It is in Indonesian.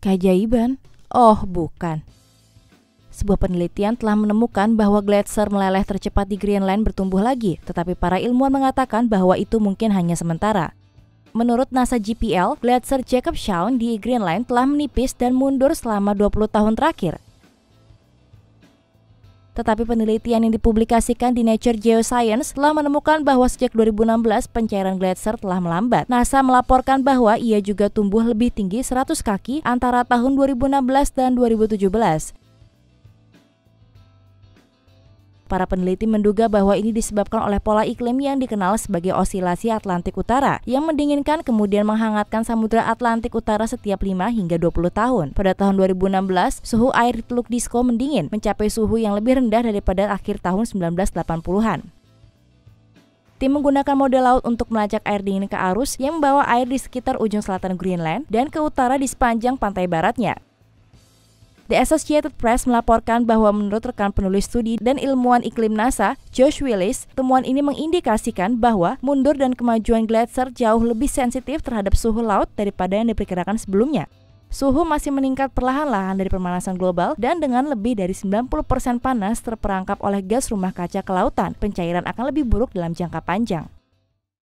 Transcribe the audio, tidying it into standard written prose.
Keajaiban? Oh, bukan. Sebuah penelitian telah menemukan bahwa gletser meleleh tercepat di Greenland bertumbuh lagi, tetapi para ilmuwan mengatakan bahwa itu mungkin hanya sementara. Menurut NASA JPL, gletser Jacob Sound di Greenland telah menipis dan mundur selama 20 tahun terakhir. Tetapi penelitian yang dipublikasikan di Nature Geoscience telah menemukan bahwa sejak 2016 pencairan gletser telah melambat. NASA melaporkan bahwa ia juga tumbuh lebih tinggi 100 kaki antara tahun 2016 dan 2017. Para peneliti menduga bahwa ini disebabkan oleh pola iklim yang dikenal sebagai osilasi Atlantik Utara, yang mendinginkan kemudian menghangatkan Samudra Atlantik Utara setiap 5 hingga 20 tahun. Pada tahun 2016, suhu air di Teluk Disko mendingin, mencapai suhu yang lebih rendah daripada akhir tahun 1980-an. Tim menggunakan model laut untuk melacak air dingin ke arus yang membawa air di sekitar ujung selatan Greenland dan ke utara di sepanjang pantai baratnya. The Associated Press melaporkan bahwa menurut rekan penulis studi dan ilmuwan iklim NASA, Josh Willis, temuan ini mengindikasikan bahwa mundur dan kemajuan gletser jauh lebih sensitif terhadap suhu laut daripada yang diperkirakan sebelumnya. Suhu masih meningkat perlahan-lahan dari pemanasan global dan dengan lebih dari 90% panas terperangkap oleh gas rumah kaca ke lautan, pencairan akan lebih buruk dalam jangka panjang.